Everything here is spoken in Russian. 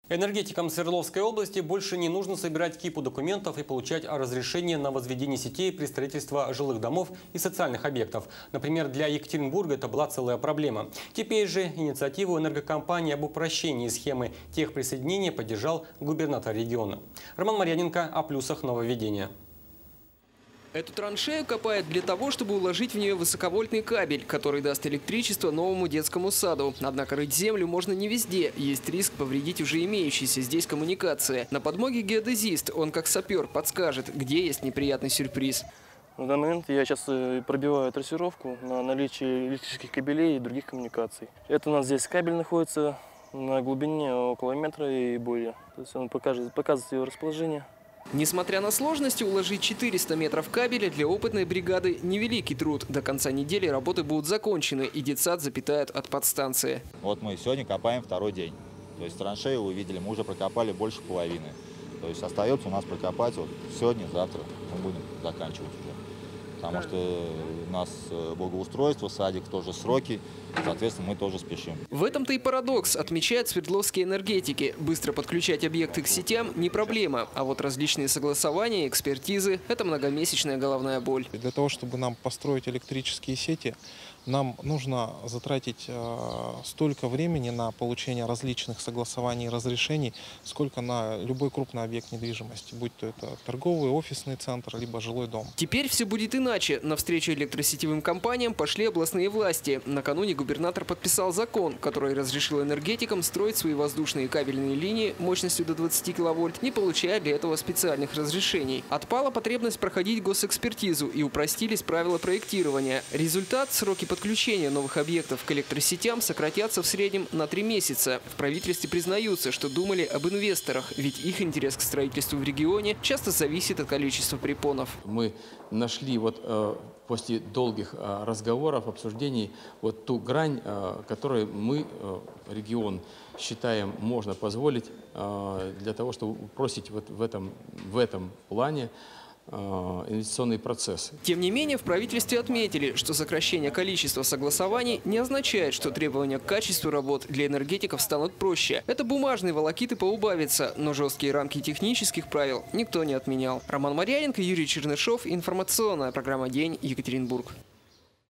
Энергетикам Свердловской области больше не нужно собирать кипу документов и получать разрешение на возведение сетей при строительстве жилых домов и социальных объектов. Например, для Екатеринбурга это была целая проблема. Теперь же инициативу энергокомпании об упрощении схемы техприсоединения поддержал губернатор региона. Роман Марьяненко о плюсах нововведения. Эту траншею копают для того, чтобы уложить в нее высоковольтный кабель, который даст электричество новому детскому саду. Однако рыть землю можно не везде. Есть риск повредить уже имеющиеся здесь коммуникации. На подмоге геодезист. Он как сапер подскажет, где есть неприятный сюрприз. На данный момент я сейчас пробиваю трассировку на наличие электрических кабелей и других коммуникаций. Это у нас здесь кабель находится на глубине около метра и более. То есть он показывает его расположение. Несмотря на сложности, уложить 400 метров кабеля для опытной бригады – невеликий труд. До конца недели работы будут закончены, и детсад запитают от подстанции. Вот мы сегодня копаем второй день. То есть траншею, вы видели, мы уже прокопали больше половины. То есть остается у нас прокопать вот сегодня, завтра мы будем заканчивать уже. Потому что у нас благоустройство, садик, тоже сроки, соответственно, мы тоже спешим. В этом-то и парадокс, отмечают свердловские энергетики. Быстро подключать объекты к сетям не проблема, а вот различные согласования, экспертизы – это многомесячная головная боль. Для того, чтобы нам построить электрические сети, нам нужно затратить столько времени на получение различных согласований и разрешений, сколько на любой крупный объект недвижимости, будь то это торговый, офисный центр, либо жилой дом. Теперь все будет иначе. Навстречу электросетевым компаниям пошли областные власти. Накануне губернатор подписал закон, который разрешил энергетикам строить свои воздушные и кабельные линии мощностью до 20 киловольт, не получая для этого специальных разрешений. Отпала потребность проходить госэкспертизу и упростились правила проектирования. Результат – сроки подключения новых объектов к электросетям сократятся в среднем на 3 месяца. В правительстве признаются, что думали об инвесторах, ведь их интерес к строительству в регионе часто зависит от количества препонов. Мы нашли после долгих разговоров, обсуждений, ту грань, которую мы, регион, считаем, можно позволить для того, чтобы упростить в этом плане инвестиционный процесс. Тем не менее, в правительстве отметили, что сокращение количества согласований не означает, что требования к качеству работ для энергетиков станут проще. Это бумажные волокиты поубавятся, но жесткие рамки технических правил никто не отменял. Роман Марьяненко, Юрий Чернышов. Информационная программа «День. Екатеринбург».